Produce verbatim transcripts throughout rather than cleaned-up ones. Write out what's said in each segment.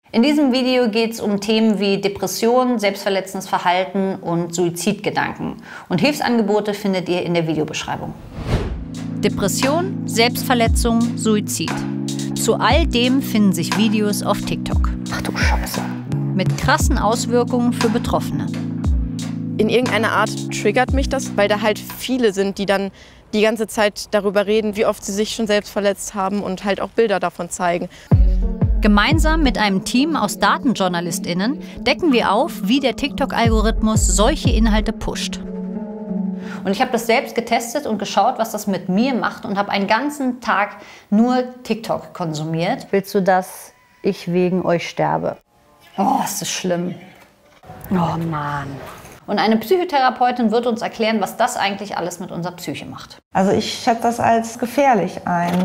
In diesem Video geht es um Themen wie Depressionen, selbstverletzendes Verhalten und Suizidgedanken. Und Hilfsangebote findet ihr in der Videobeschreibung. Depression, Selbstverletzung, Suizid. Zu all dem finden sich Videos auf TikTok. Ach du Scheiße. Mit krassen Auswirkungen für Betroffene. In irgendeiner Art triggert mich das, weil da halt viele sind, die dann die ganze Zeit darüber reden, wie oft sie sich schon selbst verletzt haben und halt auch Bilder davon zeigen. Gemeinsam mit einem Team aus DatenjournalistInnen decken wir auf, wie der TikTok-Algorithmus solche Inhalte pusht. Und ich habe das selbst getestet und geschaut, was das mit mir macht und habe einen ganzen Tag nur TikTok konsumiert. Willst du, dass ich wegen euch sterbe? Oh, ist das schlimm. Oh Mann. Und eine Psychotherapeutin wird uns erklären, was das eigentlich alles mit unserer Psyche macht. Also ich schätze das als gefährlich ein.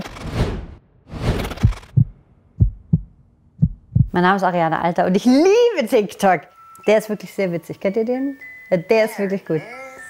Mein Name ist Ariane Alter und ich liebe TikTok. Der ist wirklich sehr witzig. Kennt ihr den? Der ist wirklich gut.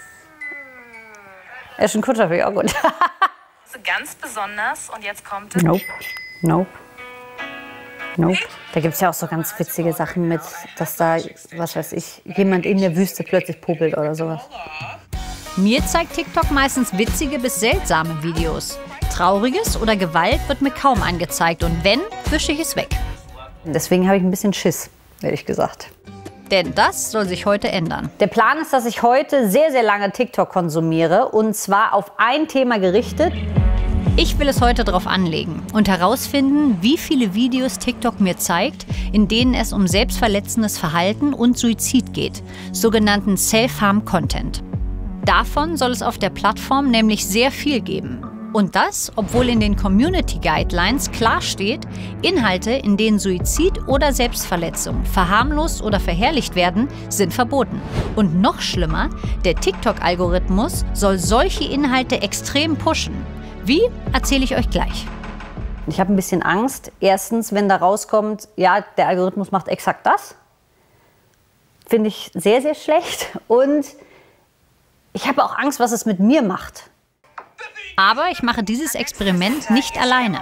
Ashton Kutcher finde ich auch gut. So ganz besonders und jetzt kommt es. Nope. Nope. Nope. Da gibt es ja auch so ganz witzige Sachen mit, dass da, was weiß ich, jemand in der Wüste plötzlich popelt oder sowas. Mir zeigt TikTok meistens witzige bis seltsame Videos. Trauriges oder Gewalt wird mir kaum angezeigt und wenn, wische ich es weg. Deswegen habe ich ein bisschen Schiss, ehrlich gesagt. Denn das soll sich heute ändern. Der Plan ist, dass ich heute sehr, sehr lange TikTok konsumiere und zwar auf ein Thema gerichtet. Ich will es heute darauf anlegen und herausfinden, wie viele Videos TikTok mir zeigt, in denen es um selbstverletzendes Verhalten und Suizid geht, sogenannten Self-Harm-Content. Davon soll es auf der Plattform nämlich sehr viel geben. Und das, obwohl in den Community Guidelines klar steht, Inhalte, in denen Suizid oder Selbstverletzung verharmlost oder verherrlicht werden, sind verboten. Und noch schlimmer, der TikTok-Algorithmus soll solche Inhalte extrem pushen. Wie, erzähle ich euch gleich. Ich habe ein bisschen Angst. Erstens, wenn da rauskommt, ja, der Algorithmus macht exakt das. Finde ich sehr, sehr schlecht. Und ich habe auch Angst, was es mit mir macht. Aber ich mache dieses Experiment nicht alleine.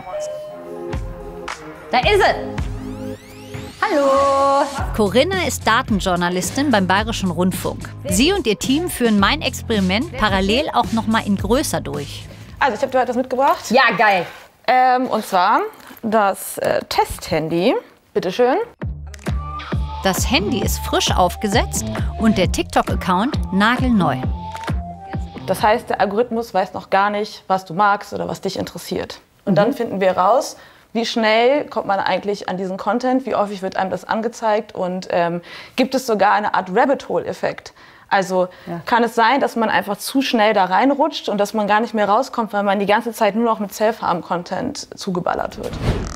Da ist es! Hallo! Corinna ist Datenjournalistin beim Bayerischen Rundfunk. Sie und ihr Team führen mein Experiment parallel auch noch mal in größer durch. Also ich habe dir heute was mitgebracht. Ja, geil! Ähm, und zwar das äh, Testhandy. Bitteschön. Das Handy ist frisch aufgesetzt und der TikTok-Account nagelneu. Das heißt, der Algorithmus weiß noch gar nicht, was du magst oder was dich interessiert. Und mhm. dann finden wir raus, wie schnell kommt man eigentlich an diesen Content, wie häufig wird einem das angezeigt und ähm, gibt es sogar eine Art Rabbit-Hole-Effekt. Also ja. kann es sein, dass man einfach zu schnell da reinrutscht und dass man gar nicht mehr rauskommt, weil man die ganze Zeit nur noch mit Self-Harm-Content zugeballert wird.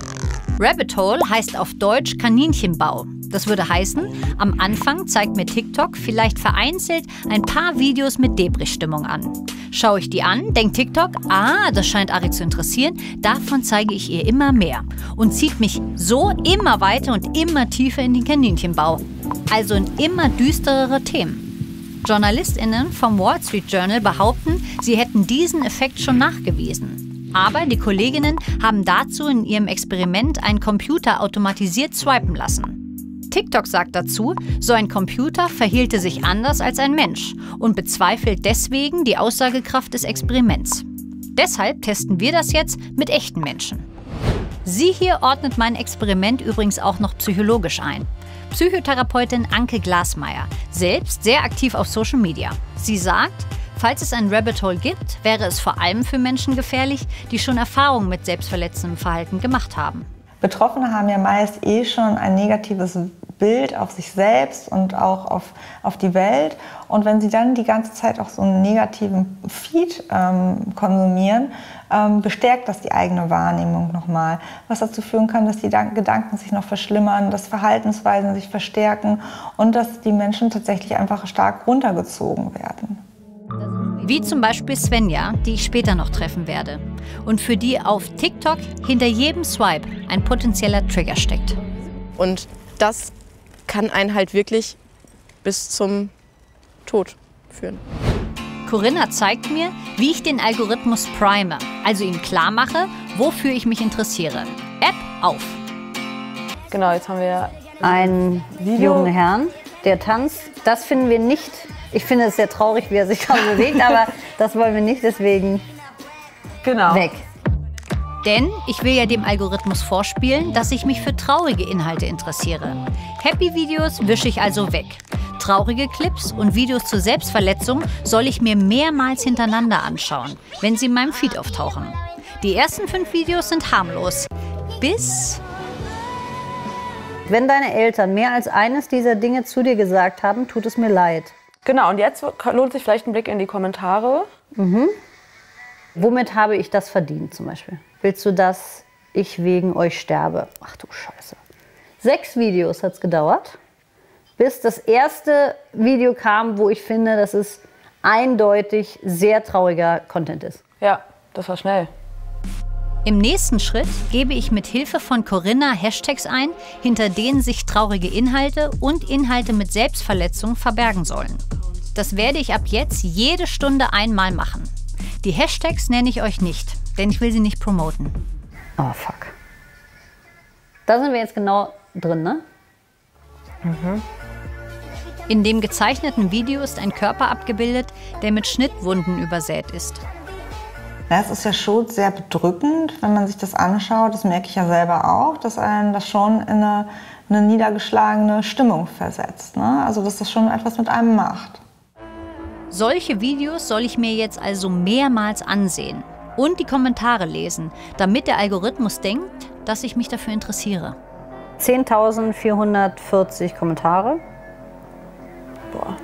Rabbit Hole heißt auf Deutsch Kaninchenbau. Das würde heißen, am Anfang zeigt mir TikTok vielleicht vereinzelt ein paar Videos mit Depri-Stimmung an. Schaue ich die an, denkt TikTok, ah, das scheint Ari zu interessieren, davon zeige ich ihr immer mehr. Und zieht mich so immer weiter und immer tiefer in den Kaninchenbau. Also in immer düsterere Themen. JournalistInnen vom Wall Street Journal behaupten, sie hätten diesen Effekt schon nachgewiesen. Aber die Kolleginnen haben dazu in ihrem Experiment einen Computer automatisiert swipen lassen. TikTok sagt dazu, so ein Computer verhielte sich anders als ein Mensch und bezweifelt deswegen die Aussagekraft des Experiments. Deshalb testen wir das jetzt mit echten Menschen. Sie hier ordnet mein Experiment übrigens auch noch psychologisch ein. Psychotherapeutin Anke Glasmeier, selbst sehr aktiv auf Social Media. Sie sagt, falls es ein Rabbit Hole gibt, wäre es vor allem für Menschen gefährlich, die schon Erfahrungen mit selbstverletzendem Verhalten gemacht haben. Betroffene haben ja meist eh schon ein negatives Bild auf sich selbst und auch auf, auf die Welt. Und wenn sie dann die ganze Zeit auch so einen negativen Feed ähm, konsumieren, ähm, bestärkt das die eigene Wahrnehmung nochmal. Was dazu führen kann, dass die Gedanken sich noch verschlimmern, dass Verhaltensweisen sich verstärken und dass die Menschen tatsächlich einfach stark runtergezogen werden. Wie zum Beispiel Svenja, die ich später noch treffen werde. Und für die auf TikTok hinter jedem Swipe ein potenzieller Trigger steckt. Und das kann einen halt wirklich bis zum Tod führen. Corinna zeigt mir, wie ich den Algorithmus prime, also ihm klar mache, wofür ich mich interessiere. App auf. Genau, jetzt haben wir einen Video. jungen Herrn, der tanzt. Das finden wir nicht. Ich finde es sehr traurig, wie er sich kaum bewegt, aber das wollen wir nicht, deswegen Genau. weg. Denn ich will ja dem Algorithmus vorspielen, dass ich mich für traurige Inhalte interessiere. Happy-Videos wische ich also weg. Traurige Clips und Videos zur Selbstverletzung soll ich mir mehrmals hintereinander anschauen, wenn sie in meinem Feed auftauchen. Die ersten fünf Videos sind harmlos. Bis... Wenn deine Eltern mehr als eines dieser Dinge zu dir gesagt haben, tut es mir leid. Genau, und jetzt lohnt sich vielleicht ein Blick in die Kommentare. Mhm. Womit habe ich das verdient zum Beispiel? Willst du, dass ich wegen euch sterbe? Ach du Scheiße. Sechs Videos hat es gedauert, bis das erste Video kam, wo ich finde, dass es eindeutig sehr trauriger Content ist. Ja, das war schnell. Im nächsten Schritt gebe ich mit Hilfe von Corinna Hashtags ein, hinter denen sich traurige Inhalte und Inhalte mit Selbstverletzung verbergen sollen. Das werde ich ab jetzt jede Stunde einmal machen. Die Hashtags nenne ich euch nicht, denn ich will sie nicht promoten. Oh, fuck. Da sind wir jetzt genau drin, ne? Mhm. In dem gezeichneten Video ist ein Körper abgebildet, der mit Schnittwunden übersät ist. Ja, es ist ja schon sehr bedrückend, wenn man sich das anschaut. Das merke ich ja selber auch, dass einen das schon in eine, eine niedergeschlagene Stimmung versetzt, ne? Also dass das schon etwas mit einem macht. Solche Videos soll ich mir jetzt also mehrmals ansehen und die Kommentare lesen, damit der Algorithmus denkt, dass ich mich dafür interessiere. zehntausendvierhundertvierzig Kommentare. Boah.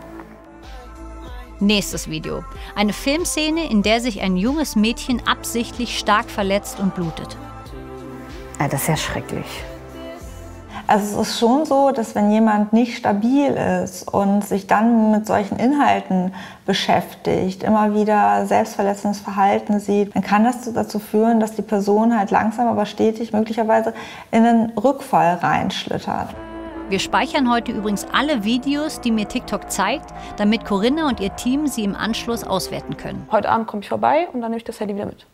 Nächstes Video. Eine Filmszene, in der sich ein junges Mädchen absichtlich stark verletzt und blutet. Ja, das ist ja schrecklich. Also es ist schon so, dass wenn jemand nicht stabil ist und sich dann mit solchen Inhalten beschäftigt, immer wieder selbstverletzendes Verhalten sieht, dann kann das dazu führen, dass die Person halt langsam aber stetig möglicherweise in einen Rückfall reinschlittert. Wir speichern heute übrigens alle Videos, die mir TikTok zeigt, damit Corinna und ihr Team sie im Anschluss auswerten können. Heute Abend komme ich vorbei und dann nehme ich das Handy wieder mit.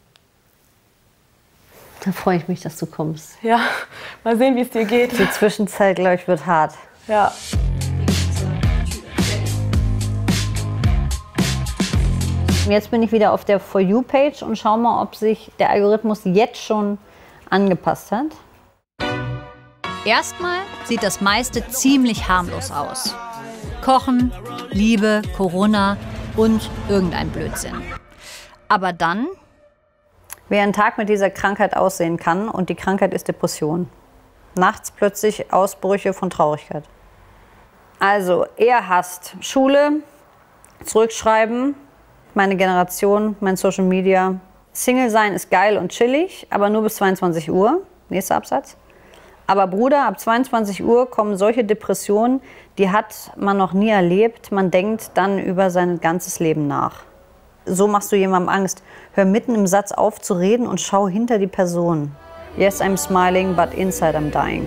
Da freue ich mich, dass du kommst. Ja, mal sehen, wie es dir geht. Die Zwischenzeit, glaube ich, wird hart. Ja. Jetzt bin ich wieder auf der For You-Page und schau mal, ob sich der Algorithmus jetzt schon angepasst hat. Erstmal sieht das meiste ziemlich harmlos aus. Kochen, Liebe, Corona und irgendein Blödsinn. Aber dann... Wie ein Tag mit dieser Krankheit aussehen kann, und die Krankheit ist Depression. Nachts plötzlich Ausbrüche von Traurigkeit. Also, er hasst Schule, zurückschreiben, meine Generation, mein Social Media. Single sein ist geil und chillig, aber nur bis zweiundzwanzig Uhr. Nächster Absatz. Aber Bruder, ab zweiundzwanzig Uhr kommen solche Depressionen, die hat man noch nie erlebt. Man denkt dann über sein ganzes Leben nach. So machst du jemandem Angst. Hör mitten im Satz auf zu reden und schau hinter die Person. Yes, I'm smiling, but inside I'm dying.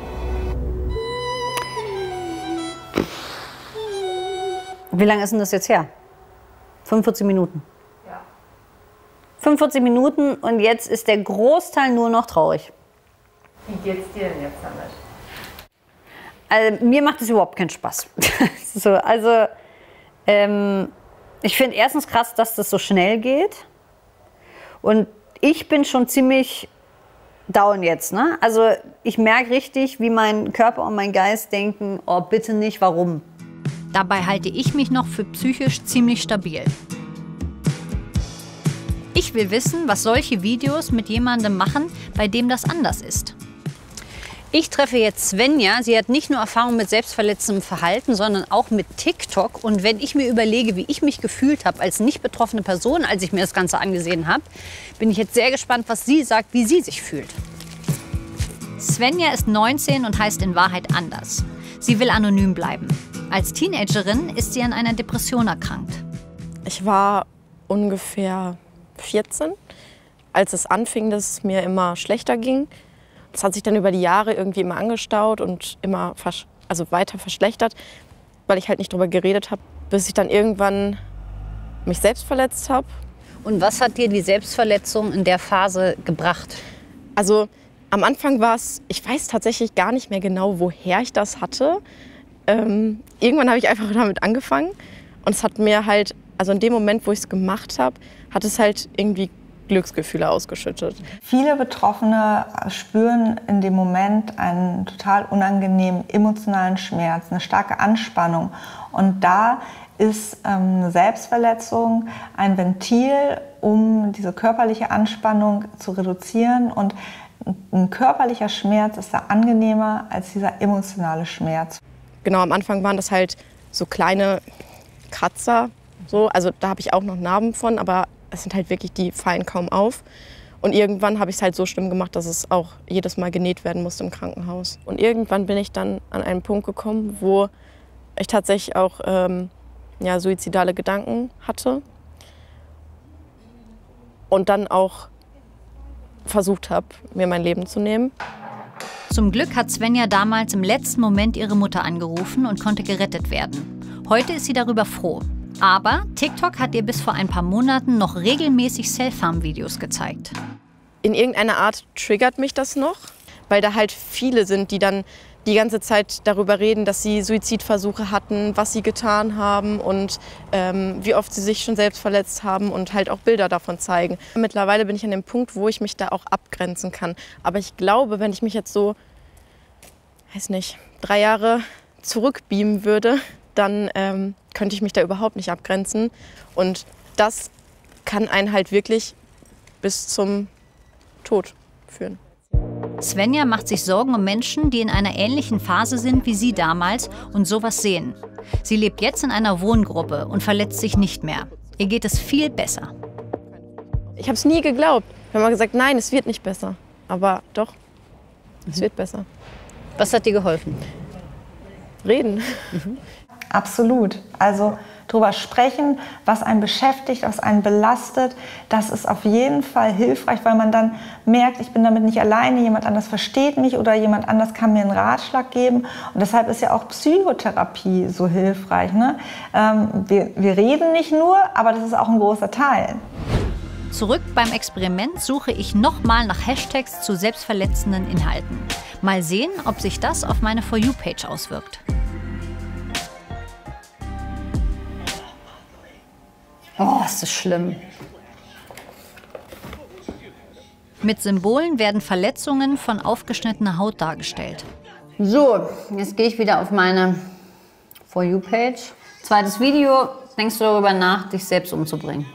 Wie lange ist denn das jetzt her? fünfundvierzig Minuten. Ja. fünfundvierzig Minuten und jetzt ist der Großteil nur noch traurig. Wie geht's dir denn jetzt damit? Also, mir macht es überhaupt keinen Spaß. so, also, ähm, ich finde erstens krass, dass das so schnell geht. Und ich bin schon ziemlich down jetzt. Ne? Also ich merke richtig, wie mein Körper und mein Geist denken, oh bitte nicht, warum? Dabei halte ich mich noch für psychisch ziemlich stabil. Ich will wissen, was solche Videos mit jemandem machen, bei dem das anders ist. Ich treffe jetzt Svenja. Sie hat nicht nur Erfahrung mit selbstverletzendem Verhalten, sondern auch mit TikTok. Und wenn ich mir überlege, wie ich mich gefühlt habe als nicht betroffene Person, als ich mir das Ganze angesehen habe, bin ich jetzt sehr gespannt, was sie sagt, wie sie sich fühlt. Svenja ist neunzehn und heißt in Wahrheit anders. Sie will anonym bleiben. Als Teenagerin ist sie an einer Depression erkrankt. Ich war ungefähr vierzehn, als es anfing, dass es mir immer schlechter ging. Das hat sich dann über die Jahre irgendwie immer angestaut und immer versch- also weiter verschlechtert, weil ich halt nicht drüber geredet habe, bis ich dann irgendwann mich selbst verletzt habe. Und was hat dir die Selbstverletzung in der Phase gebracht? Also Am Anfang war es, ich weiß tatsächlich gar nicht mehr genau, woher ich das hatte. Ähm, irgendwann habe ich einfach damit angefangen und es hat mir halt, also in dem Moment, wo ich es gemacht habe, hat es halt irgendwie Glücksgefühle ausgeschüttet. Viele Betroffene spüren in dem Moment einen total unangenehmen emotionalen Schmerz, eine starke Anspannung. Und da ist ähm, eine Selbstverletzung ein Ventil, um diese körperliche Anspannung zu reduzieren. Und ein körperlicher Schmerz ist da angenehmer als dieser emotionale Schmerz. Genau, am Anfang waren das halt so kleine Kratzer. So. Also da habe ich auch noch Narben von, aber es sind halt wirklich, die fallen kaum auf. Und irgendwann habe ich es halt so schlimm gemacht, dass es auch jedes Mal genäht werden musste im Krankenhaus. Und irgendwann bin ich dann an einen Punkt gekommen, wo ich tatsächlich auch ähm, ja, suizidale Gedanken hatte. Und dann auch versucht habe, mir mein Leben zu nehmen. Zum Glück hat Svenja damals im letzten Moment ihre Mutter angerufen und konnte gerettet werden. Heute ist sie darüber froh. Aber TikTok hat ihr bis vor ein paar Monaten noch regelmäßig Self-Harm-Videos gezeigt. In irgendeiner Art triggert mich das noch, weil da halt viele sind, die dann die ganze Zeit darüber reden, dass sie Suizidversuche hatten, was sie getan haben und ähm, wie oft sie sich schon selbst verletzt haben und halt auch Bilder davon zeigen. Mittlerweile bin ich an dem Punkt, wo ich mich da auch abgrenzen kann. Aber ich glaube, wenn ich mich jetzt so, weiß nicht, drei Jahre zurückbeamen würde, dann ähm, könnte ich mich da überhaupt nicht abgrenzen. Und das kann einen halt wirklich bis zum Tod führen. Svenja macht sich Sorgen um Menschen, die in einer ähnlichen Phase sind wie sie damals und sowas sehen. Sie lebt jetzt in einer Wohngruppe und verletzt sich nicht mehr. Ihr geht es viel besser. Ich habe es nie geglaubt. Wir haben mal gesagt, nein, es wird nicht besser. Aber doch, es wird besser. Was hat dir geholfen? Reden. Mhm. Absolut. Also drüber sprechen, was einen beschäftigt, was einen belastet, das ist auf jeden Fall hilfreich, weil man dann merkt, ich bin damit nicht alleine, jemand anders versteht mich oder jemand anders kann mir einen Ratschlag geben. Und deshalb ist ja auch Psychotherapie so hilfreich. Ne? Ähm, wir, wir reden nicht nur, aber das ist auch ein großer Teil. Zurück beim Experiment suche ich nochmal nach Hashtags zu selbstverletzenden Inhalten. Mal sehen, ob sich das auf meine For You-Page auswirkt. Oh, ist das schlimm. Mit Symbolen werden Verletzungen von aufgeschnittener Haut dargestellt. So, jetzt gehe ich wieder auf meine For You-Page. Zweites Video, denkst du darüber nach, dich selbst umzubringen?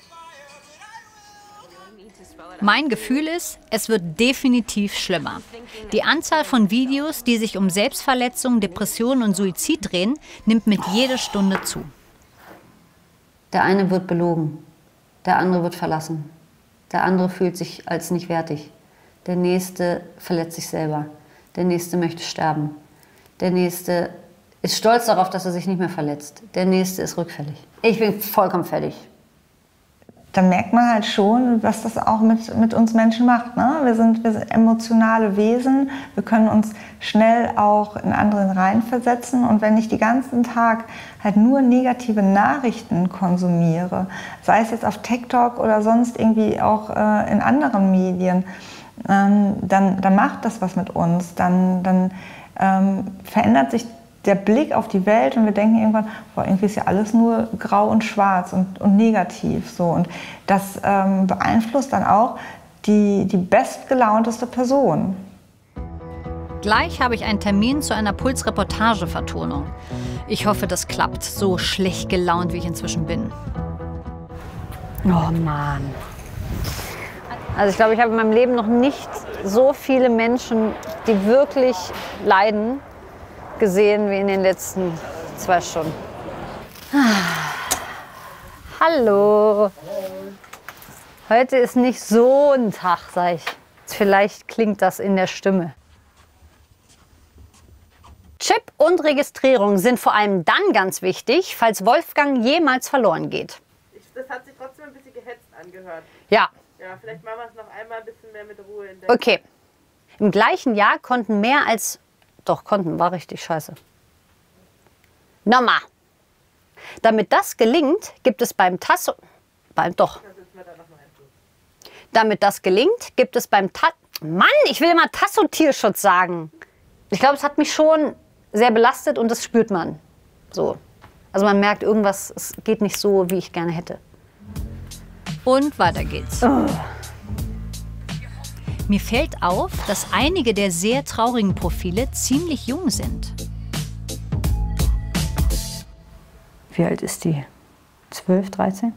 Mein Gefühl ist, es wird definitiv schlimmer. Die Anzahl von Videos, die sich um Selbstverletzung, Depression und Suizid drehen, nimmt mit jeder Stunde zu. Der eine wird belogen, der andere wird verlassen, der andere fühlt sich als nicht wertig, der nächste verletzt sich selber, der nächste möchte sterben, der nächste ist stolz darauf, dass er sich nicht mehr verletzt, der nächste ist rückfällig. Ich bin vollkommen fertig. Da merkt man halt schon, was das auch mit, mit uns Menschen macht. Ne? Wir sind, wir sind emotionale Wesen, wir können uns schnell auch in anderen reinversetzen. Und wenn ich den ganzen Tag halt nur negative Nachrichten konsumiere, sei es jetzt auf TikTok oder sonst irgendwie auch äh, in anderen Medien, ähm, dann, dann macht das was mit uns. Dann, dann ähm, verändert sich der Blick auf die Welt und wir denken irgendwann, boah, irgendwie ist ja alles nur grau und schwarz und, und negativ. So. Und das ähm, beeinflusst dann auch die, die bestgelaunteste Person. Gleich habe ich einen Termin zu einer Puls-Reportage-Vertonung. Ich hoffe, das klappt, so schlecht gelaunt, wie ich inzwischen bin. Oh Mann. Also ich glaube, ich habe in meinem Leben noch nicht so viele Menschen, die wirklich leiden, gesehen wie in den letzten zwei Stunden. Hallo. Heute ist nicht so ein Tag, sag ich. Vielleicht klingt das in der Stimme. Chip und Registrierung sind vor allem dann ganz wichtig, falls Wolfgang jemals verloren geht. Das hat sich trotzdem ein bisschen gehetzt angehört. Ja. Ja, vielleicht machen wir es noch einmal ein bisschen mehr mit Ruhe. In der Okay. Im gleichen Jahr konnten mehr als... Doch, konnten, war richtig scheiße. Nochmal. Damit das gelingt, gibt es beim Tasso... Beim, doch. Damit das gelingt, gibt es beim Ta... Mann, ich will immer Tasso-Tierschutz sagen. Ich glaube, es hat mich schon sehr belastet und das spürt man. So. Also man merkt, irgendwas es geht nicht so, wie ich gerne hätte. Und weiter geht's. Oh. Mir fällt auf, dass einige der sehr traurigen Profile ziemlich jung sind. Wie alt ist die? zwölf, dreizehn?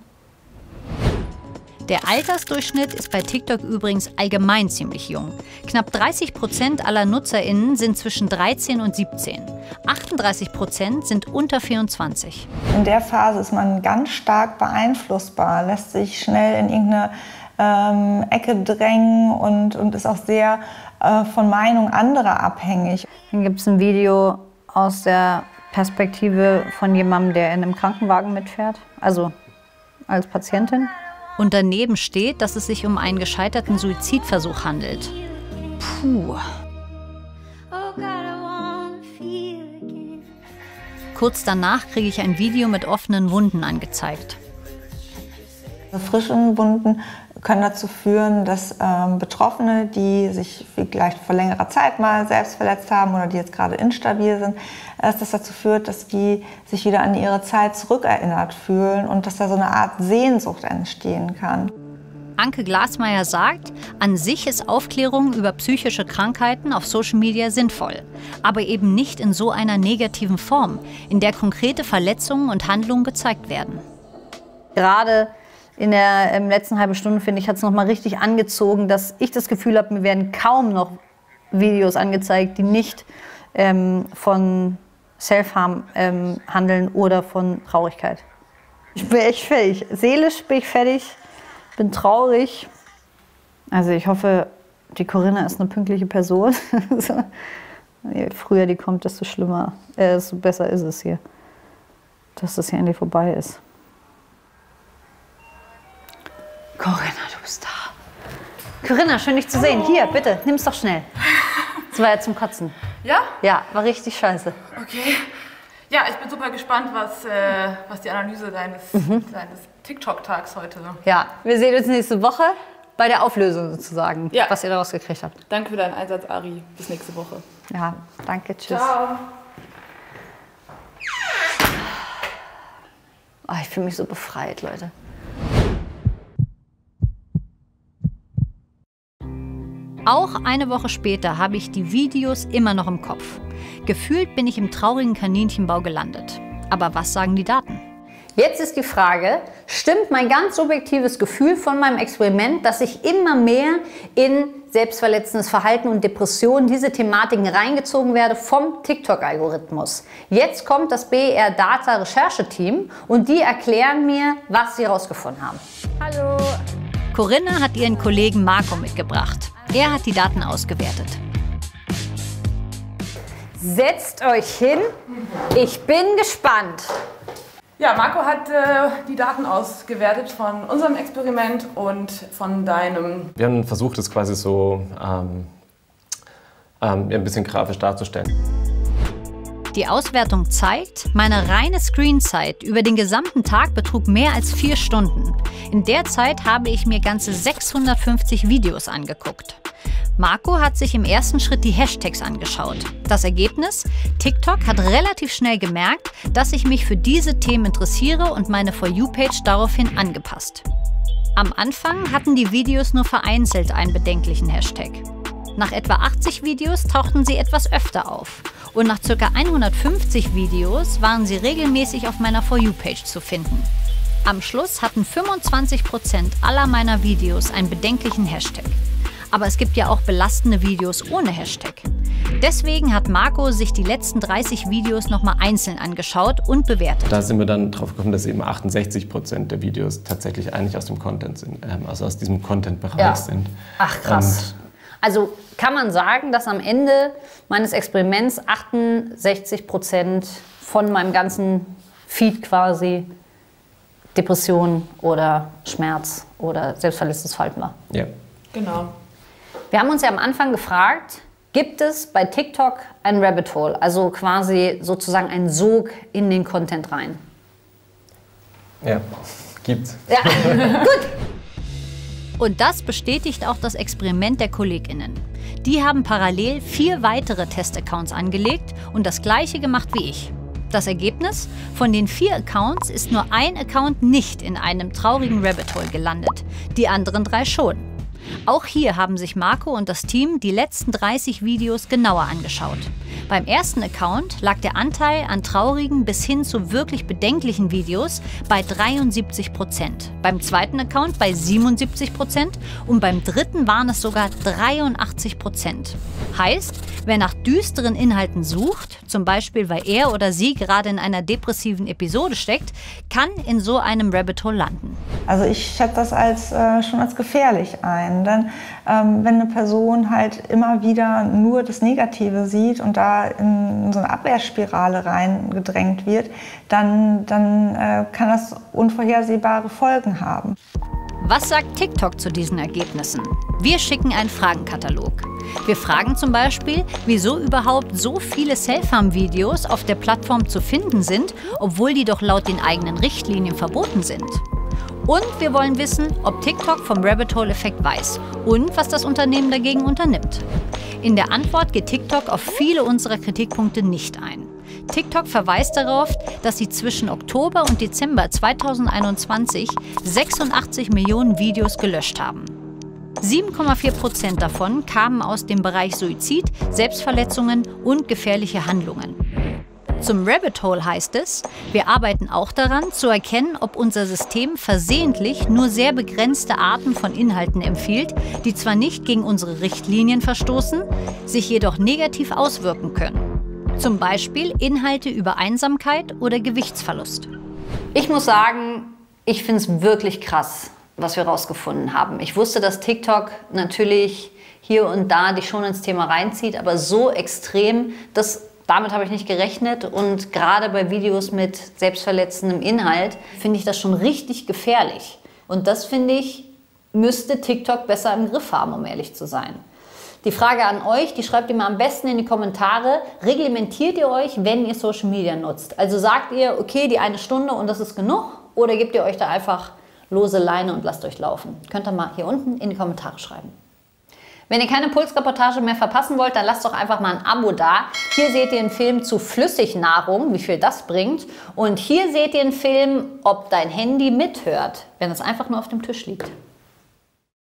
Der Altersdurchschnitt ist bei TikTok übrigens allgemein ziemlich jung. Knapp dreißig Prozent aller NutzerInnen sind zwischen dreizehn und siebzehn. achtunddreißig Prozent sind unter vierundzwanzig. In der Phase ist man ganz stark beeinflussbar, lässt sich schnell in irgendeine ähm, Ecke drängen und, und ist auch sehr äh, von Meinung anderer abhängig. Dann gibt es ein Video aus der Perspektive von jemandem, der in einem Krankenwagen mitfährt, also als Patientin. Und daneben steht, dass es sich um einen gescheiterten Suizidversuch handelt. Puh. Kurz danach kriege ich ein Video mit offenen Wunden angezeigt. Frische Wunden können dazu führen, dass ähm, Betroffene, die sich vielleicht vor längerer Zeit mal selbst verletzt haben oder die jetzt gerade instabil sind, dass das dazu führt, dass die sich wieder an ihre Zeit zurückerinnert fühlen und dass da so eine Art Sehnsucht entstehen kann. Anke Glasmeier sagt, an sich ist Aufklärung über psychische Krankheiten auf Social Media sinnvoll, aber eben nicht in so einer negativen Form, in der konkrete Verletzungen und Handlungen gezeigt werden. Gerade in der ähm, letzten halben Stunde, finde ich, hat es noch mal richtig angezogen, dass ich das Gefühl habe, mir werden kaum noch Videos angezeigt, die nicht ähm, von Self-Harm ähm, handeln oder von Traurigkeit. Ich bin echt fertig. Seelisch bin ich fertig, bin traurig. Also ich hoffe, die Corinna ist eine pünktliche Person. Je früher die kommt, desto schlimmer, äh, desto besser ist es hier, dass das hier endlich vorbei ist. Corinna, du bist da. Corinna, schön dich zu sehen. Hier, bitte, nimm's doch schnell. Das war ja zum Kotzen. Ja? Ja, war richtig scheiße. Okay. Ja, ich bin super gespannt, was, äh, was die Analyse deines, mhm. deines TikTok-Tags heute. Ja, wir sehen uns nächste Woche bei der Auflösung sozusagen, ja. Was ihr daraus gekriegt habt. Danke für deinen Einsatz, Ari. Bis nächste Woche. Ja, danke, tschüss. Ciao. Oh, ich fühle mich so befreit, Leute. Auch eine Woche später habe ich die Videos immer noch im Kopf. Gefühlt bin ich im traurigen Kaninchenbau gelandet. Aber was sagen die Daten? Jetzt ist die Frage, stimmt mein ganz subjektives Gefühl von meinem Experiment, dass ich immer mehr in selbstverletzendes Verhalten und Depressionen, diese Thematiken reingezogen werde vom TikTok-Algorithmus? Jetzt kommt das B R Data Rechercheteam und die erklären mir, was sie herausgefunden haben. Hallo! Corinna hat ihren Kollegen Marco mitgebracht. Er hat die Daten ausgewertet. Setzt euch hin, ich bin gespannt. Ja, Marco hat äh, die Daten ausgewertet von unserem Experiment und von deinem. Wir haben versucht, es quasi so ähm, ähm, ein bisschen grafisch darzustellen. Die Auswertung zeigt, meine reine Screenzeit über den gesamten Tag betrug mehr als vier Stunden. In der Zeit habe ich mir ganze sechshundertfünfzig Videos angeguckt. Marco hat sich im ersten Schritt die Hashtags angeschaut. Das Ergebnis? TikTok hat relativ schnell gemerkt, dass ich mich für diese Themen interessiere und meine For You-Page daraufhin angepasst. Am Anfang hatten die Videos nur vereinzelt einen bedenklichen Hashtag. Nach etwa achtzig Videos tauchten sie etwas öfter auf. Und nach ca. hundertfünfzig Videos waren sie regelmäßig auf meiner For You-Page zu finden. Am Schluss hatten fünfundzwanzig Prozent aller meiner Videos einen bedenklichen Hashtag. Aber es gibt ja auch belastende Videos ohne Hashtag. Deswegen hat Marco sich die letzten dreißig Videos nochmal einzeln angeschaut und bewertet. Da sind wir dann drauf gekommen, dass eben achtundsechzig Prozent der Videos tatsächlich eigentlich aus dem Content sind, also aus diesem Content-Bereich ja. sind. Ach krass. Und also kann man sagen, dass am Ende meines Experiments achtundsechzig Prozent von meinem ganzen Feed quasi Depression oder Schmerz oder selbstverletztes Verhalten war. Ja. Genau. Wir haben uns ja am Anfang gefragt, gibt es bei TikTok ein Rabbit Hole, also quasi sozusagen ein Sog in den Content rein? Ja, gibt's. Ja, gut. Und das bestätigt auch das Experiment der KollegInnen. Die haben parallel vier weitere Testaccounts angelegt und das gleiche gemacht wie ich. Das Ergebnis? Von den vier Accounts ist nur ein Account nicht in einem traurigen Rabbit Hole gelandet, die anderen drei schon. Auch hier haben sich Marco und das Team die letzten dreißig Videos genauer angeschaut. Beim ersten Account lag der Anteil an traurigen bis hin zu wirklich bedenklichen Videos bei dreiundsiebzig Prozent, beim zweiten Account bei siebenundsiebzig Prozent und beim dritten waren es sogar dreiundachtzig Prozent. Heißt, wer nach düsteren Inhalten sucht, zum Beispiel weil er oder sie gerade in einer depressiven Episode steckt, kann in so einem Rabbit Hole landen. Also ich schätze das als, äh, schon als gefährlich ein, denn ähm, wenn eine Person halt immer wieder nur das Negative sieht und da in so eine Abwehrspirale reingedrängt wird, dann, dann äh, kann das unvorhersehbare Folgen haben. Was sagt TikTok zu diesen Ergebnissen? Wir schicken einen Fragenkatalog. Wir fragen zum Beispiel, wieso überhaupt so viele Selfharm-Videos auf der Plattform zu finden sind, obwohl die doch laut den eigenen Richtlinien verboten sind. Und wir wollen wissen, ob TikTok vom Rabbit Hole-Effekt weiß und was das Unternehmen dagegen unternimmt. In der Antwort geht TikTok auf viele unserer Kritikpunkte nicht ein. TikTok verweist darauf, dass sie zwischen Oktober und Dezember zweitausendeinundzwanzig sechsundachtzig Millionen Videos gelöscht haben. sieben Komma vier Prozent davon kamen aus dem Bereich Suizid, Selbstverletzungen und gefährliche Handlungen. Zum Rabbit Hole heißt es, wir arbeiten auch daran, zu erkennen, ob unser System versehentlich nur sehr begrenzte Arten von Inhalten empfiehlt, die zwar nicht gegen unsere Richtlinien verstoßen, sich jedoch negativ auswirken können. Zum Beispiel Inhalte über Einsamkeit oder Gewichtsverlust. Ich muss sagen, ich finde es wirklich krass, was wir rausgefunden haben. Ich wusste, dass TikTok natürlich hier und da dich schon ins Thema reinzieht, aber so extrem, das Damit habe ich nicht gerechnet und gerade bei Videos mit selbstverletzendem Inhalt finde ich das schon richtig gefährlich. Und das, finde ich, müsste TikTok besser im Griff haben, um ehrlich zu sein. Die Frage an euch, die schreibt ihr mal am besten in die Kommentare. Reglementiert ihr euch, wenn ihr Social Media nutzt? Also sagt ihr, okay, die eine Stunde und das ist genug? Oder gebt ihr euch da einfach lose Leine und lasst euch laufen? Könnt ihr mal hier unten in die Kommentare schreiben. Wenn ihr keine Pulsreportage mehr verpassen wollt, dann lasst doch einfach mal ein Abo da. Hier seht ihr einen Film zu Flüssignahrung, wie viel das bringt. Und hier seht ihr einen Film, ob dein Handy mithört, wenn es einfach nur auf dem Tisch liegt.